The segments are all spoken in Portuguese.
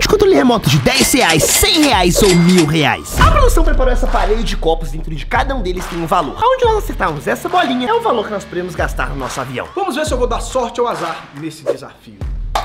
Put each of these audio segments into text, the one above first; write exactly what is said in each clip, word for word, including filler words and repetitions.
de controle remoto de dez reais, cem reais ou mil reais. A produção preparou essa parede de copos, dentro de cada um deles tem um valor. Onde nós acertarmos essa bolinha é o valor que nós podemos gastar no nosso avião. Vamos ver se eu vou dar sorte ou azar nesse desafio.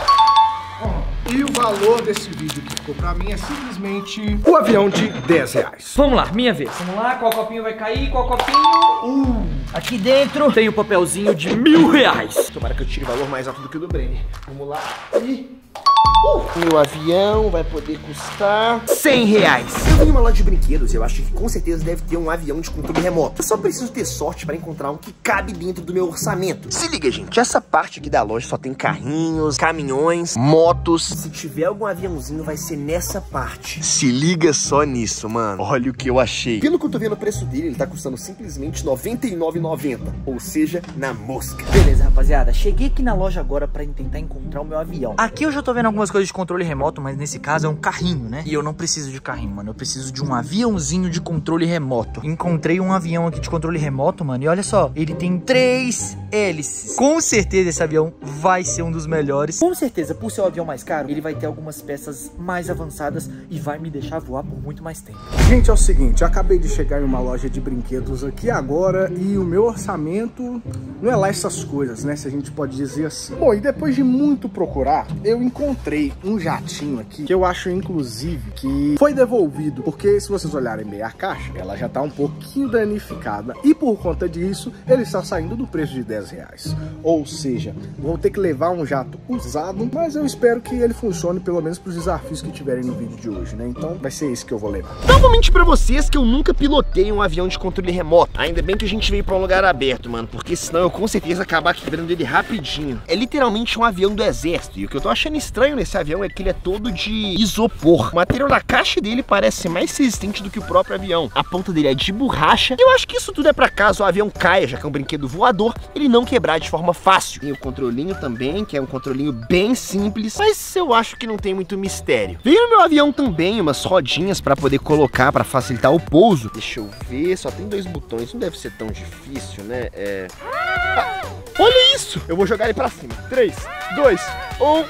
E o valor desse vídeo que ficou pra mim é simplesmente o avião de dez reais. Vamos lá, minha vez. Vamos lá, qual copinho vai cair, qual copinho? Uh, aqui dentro tem o papelzinho de mil reais. Tomara que eu tire valor mais alto do que o do Brenner. Vamos lá. E... Uh, meu avião vai poder custar cem reais. Eu vim numa loja de brinquedos e eu acho que com certeza deve ter um avião de controle remoto. Eu só preciso ter sorte para encontrar um que cabe dentro do meu orçamento. Se liga, gente, essa parte aqui da loja só tem carrinhos, caminhões, motos. Se tiver algum aviãozinho vai ser nessa parte. Se liga só nisso, mano. Olha o que eu achei. Pelo que eu tô vendo o preço dele, ele tá custando simplesmente noventa e nove reais e noventa centavos. Ou seja, na mosca. Beleza, rapaziada, cheguei aqui na loja agora pra tentar encontrar o meu avião. Aqui eu já tô vendo algumas coisas de controle remoto, mas nesse caso é um carrinho, né? E eu não preciso de carrinho, mano. Eu preciso de um aviãozinho de controle remoto. Encontrei um avião aqui de controle remoto, mano. E olha só, ele tem três hélices. Com certeza esse avião vai ser um dos melhores. Com certeza, por ser o avião mais caro, ele vai ter algumas peças mais avançadas e vai me deixar voar por muito mais tempo. Gente, é o seguinte, eu acabei de chegar em uma loja de brinquedos aqui agora e o meu orçamento não é lá essas coisas, né? Se a gente pode dizer assim. Bom, e depois de muito procurar, eu encontrei um jatinho aqui, que eu acho inclusive que foi devolvido, porque se vocês olharem bem a caixa, ela já tá um pouquinho danificada e por conta disso, ele está saindo do preço de dez reais. Ou seja, vou ter que levar um jato usado, mas eu espero que ele funcione pelo menos para os desafios que tiverem no vídeo de hoje, né? Então vai ser isso que eu vou levar. Não vou mentir pra vocês que eu nunca pilotei um avião de controle remoto. Ainda bem que a gente veio pra um lugar aberto, mano, porque senão eu com certeza ia acabar quebrando ele rapidinho. É literalmente um avião do exército, e o que eu tô achando estranho nesse avião é que ele é todo de isopor. O material da caixa dele parece ser mais resistente do que o próprio avião. A ponta dele é de borracha, e eu acho que isso tudo é pra caso o avião caia, já que é um brinquedo voador, ele não quebrar de forma fácil. Tem o controlinho também, que é um controlinho bem simples, mas eu acho que não tem muito mistério. Veio no meu avião também umas rodinhas pra poder colocar, pra facilitar o pouso. Deixa eu ver, só tem dois botões, não deve ser tão difícil, né? É... Ah, olha isso! Eu vou jogar ele pra cima. três, dois, um...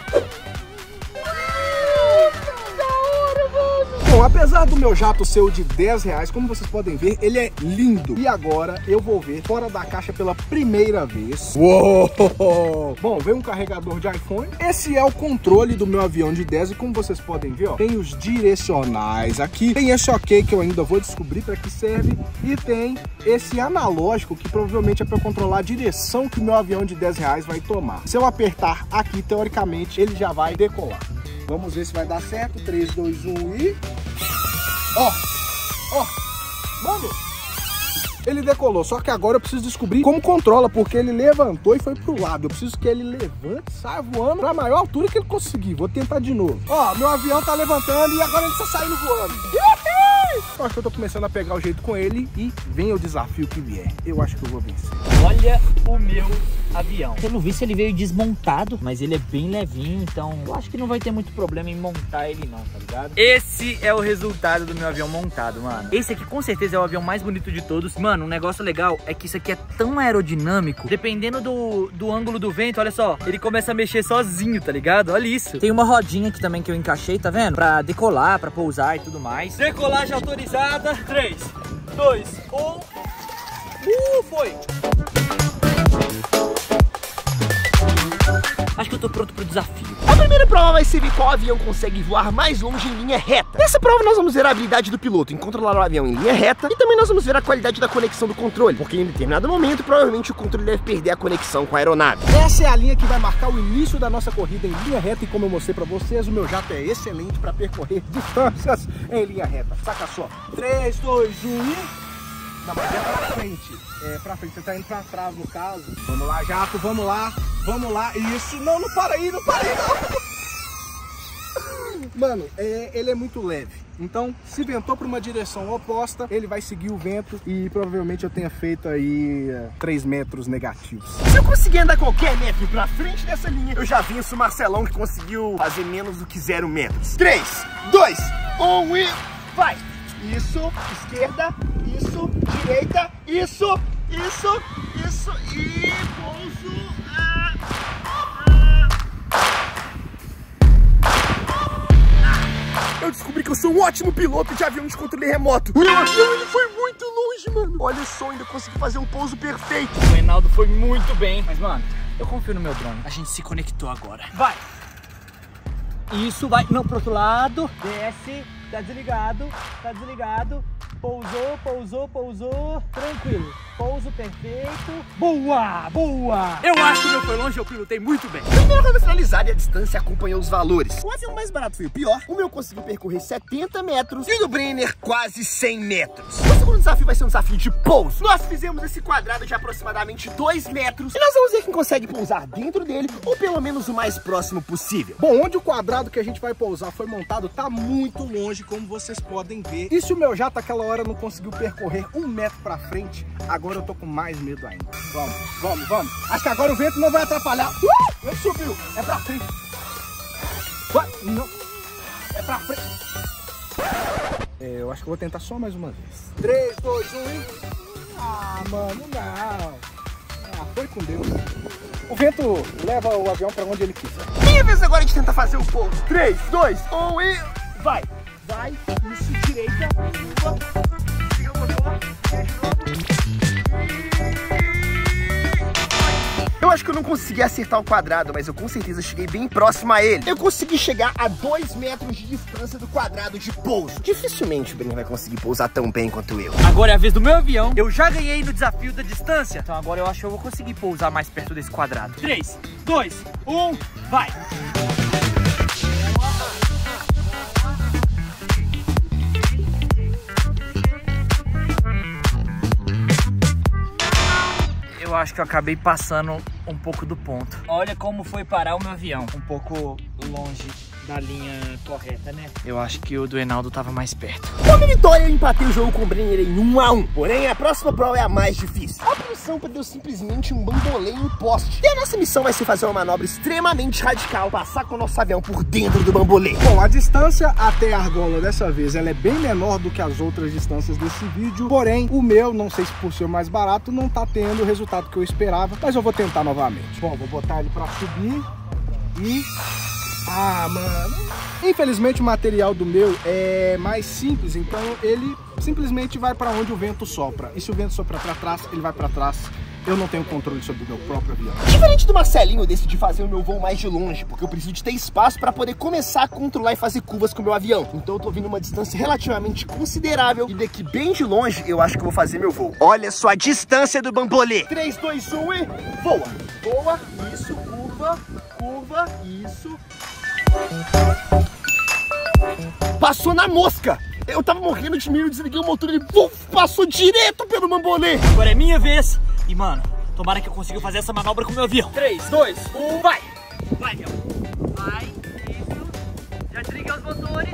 Bom, apesar do meu jato ser o de dez reais, como vocês podem ver, ele é lindo. E agora eu vou ver fora da caixa pela primeira vez. Uou! Bom, veio um carregador de iPhone. Esse é o controle do meu avião de dez e como vocês podem ver, ó, tem os direcionais aqui. Tem esse ok que eu ainda vou descobrir para que serve. E tem esse analógico que provavelmente é para controlar a direção que o meu avião de dez reais vai tomar. Se eu apertar aqui, teoricamente, ele já vai decolar. Vamos ver se vai dar certo. três, dois, um e... Ó! Ó! Mano! Ele decolou, só que agora eu preciso descobrir como controla, porque ele levantou e foi pro lado. Eu preciso que ele levante, saia voando pra maior altura que ele conseguir. Vou tentar de novo. Ó, meu avião tá levantando e agora ele tá saindo voando. Eu acho que eu tô começando a pegar o jeito com ele e vem o desafio que vier. Eu acho que eu vou vencer. Olha o meu avião. Pelo visto ele veio desmontado, mas ele é bem levinho, então eu acho que não vai ter muito problema em montar ele não, tá ligado? Esse é o resultado do meu avião montado, mano. Esse aqui com certeza é o avião mais bonito de todos. Mano, um negócio legal é que isso aqui é tão aerodinâmico, dependendo do, do ângulo do vento, olha só, ele começa a mexer sozinho, tá ligado? Olha isso. Tem uma rodinha aqui também que eu encaixei, tá vendo? Pra decolar, pra pousar e tudo mais. Decolagem autorizada. três, dois, um... Uh, foi! Acho que eu tô pronto pro desafio. A primeira prova vai ser ver qual avião consegue voar mais longe em linha reta. Nessa prova nós vamos ver a habilidade do piloto em controlar o avião em linha reta e também nós vamos ver a qualidade da conexão do controle, porque em determinado momento provavelmente o controle deve perder a conexão com a aeronave. Essa é a linha que vai marcar o início da nossa corrida em linha reta e como eu mostrei pra vocês, o meu jato é excelente pra percorrer distâncias em linha reta. Saca só. três, dois, um e... Não, mas é pra frente. É pra frente, você tá indo pra trás no caso. Vamos lá, jato, vamos lá. Vamos lá, isso. Não, não para aí, não para aí, não. Mano, é, ele é muito leve. Então, se ventou para uma direção oposta, ele vai seguir o vento e provavelmente eu tenha feito aí três metros negativos. Se eu conseguir andar qualquer metro pra frente dessa linha, eu já venço o Marcelão que conseguiu fazer menos do que zero metros. três, dois, um e... vai! Isso, esquerda, isso, direita, isso, isso, isso e pouso. Ah, ah. eu descobri que eu sou um ótimo piloto de avião de controle remoto. Meu avião, ele foi muito longe, mano. Olha só, ainda consegui fazer um pouso perfeito. O Reinaldo foi muito bem. Mas, mano, eu confio no meu drone. A gente se conectou agora. Vai. Isso, vai. Não, pro outro lado. Desce. Tá desligado. Tá desligado. Pousou, pousou, pousou. Tranquilo. Pouso perfeito. Boa, boa. Eu acho que o meu foi longe, eu pilotei muito bem. Primeiro vamos finalizar e a distância acompanhou os valores. O avião mais barato foi o pior. O meu conseguiu percorrer setenta metros e o do Brenner quase cem metros. O segundo desafio vai ser um desafio de pouso. Nós fizemos esse quadrado de aproximadamente dois metros e nós vamos ver quem consegue pousar dentro dele ou pelo menos o mais próximo possível. Bom, onde o quadrado que a gente vai pousar foi montado tá muito longe, como vocês podem ver. E se o meu jato aquela hora não conseguiu percorrer um metro pra frente, agora eu tô com mais medo ainda. Vamos, vamos, vamos. Acho que agora o vento não vai atrapalhar. Uh! Ele subiu. É pra frente. Vai. Não. É pra frente. É, eu acho que eu vou tentar só mais uma vez. três, dois, um e... Ah, mano, não. Ah, foi com Deus. O vento leva o avião pra onde ele quiser. Minha vez agora de tentar fazer o pouso. três, dois, um e... Vai. Vai. Isso, direita. Siga o motor. Eu acho que eu não consegui acertar o quadrado, mas eu com certeza cheguei bem próximo a ele. Eu consegui chegar a dois metros de distância do quadrado de pouso. Dificilmente o Brenner vai conseguir pousar tão bem quanto eu. Agora é a vez do meu avião. Eu já ganhei no desafio da distância. Então agora eu acho que eu vou conseguir pousar mais perto desse quadrado. três, dois, um, vai! Eu acho que eu acabei passando um pouco do ponto. Olha como foi parar o meu avião. Um pouco longe da linha correta, né? Eu acho que o do Reinaldo tava mais perto. Com a minha vitória, eu empatei o jogo com o Brenner em um a um. Porém, a próxima prova é a mais difícil. A missão deu simplesmente um bambolê em um poste. E a nossa missão vai ser fazer uma manobra extremamente radical, passar com o nosso avião por dentro do bambolê. Bom, a distância até a argola dessa vez ela é bem menor do que as outras distâncias desse vídeo. Porém, o meu, não sei se por ser mais barato, não tá tendo o resultado que eu esperava. Mas eu vou tentar novamente. Bom, vou botar ele pra subir e... Ah, mano, infelizmente o material do meu é mais simples, então ele simplesmente vai para onde o vento sopra. E se o vento sopra para trás, ele vai para trás. Eu não tenho controle sobre o meu próprio avião. Diferente do Marcelinho, eu decidi fazer o meu voo mais de longe, porque eu preciso de ter espaço para poder começar a controlar e fazer curvas com o meu avião. Então eu tô vindo uma distância relativamente considerável e daqui bem de longe eu acho que eu vou fazer meu voo. Olha só a distância do bambolê. três, dois, um e voa. Voa, isso, curva, curva, isso. Passou na mosca. Eu tava morrendo de medo, desliguei o motor e ele uf, passou direto pelo bambolê. Agora é minha vez. E, mano, tomara que eu consiga fazer essa manobra com o meu avião. três, dois, um, vai! Vai, avião. Vai, isso. Já desliguei os motores.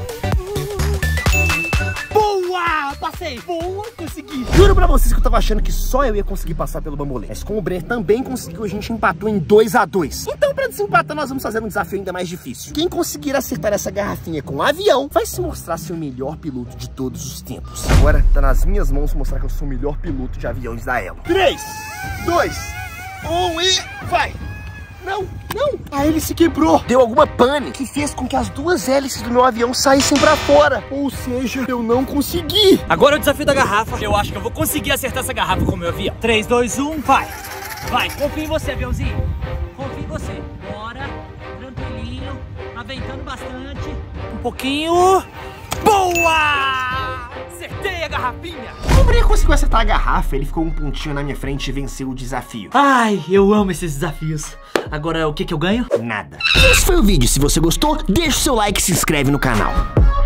Boa! Passei! Boa, consegui! Juro pra vocês que eu tava achando que só eu ia conseguir passar pelo bambolê. Mas como o Brenner também conseguiu, a gente empatou em dois a dois. Então pra desempatar nós vamos fazer um desafio ainda mais difícil. Quem conseguir acertar essa garrafinha com o avião vai se mostrar ser o melhor piloto de todos os tempos. Agora tá nas minhas mãos mostrar que eu sou o melhor piloto de aviões da Elo. três, dois, um e vai! Não, não! A hélice quebrou. Deu alguma pane que fez com que as duas hélices do meu avião saíssem pra fora. Ou seja, eu não consegui. Agora é o desafio da garrafa. Eu acho que eu vou conseguir acertar essa garrafa com o meu avião. três, dois, um, vai! Vai, confio em você, aviãozinho. Confio em você. Bora, tranquilinho, aventando bastante. Um pouquinho. Boa! Acertei a garrafinha. O Brenner conseguiu acertar a garrafa, ele ficou um pontinho na minha frente e venceu o desafio. Ai, eu amo esses desafios. Agora, o que que eu ganho? Nada. Esse foi o vídeo. Se você gostou, deixa o seu like e se inscreve no canal.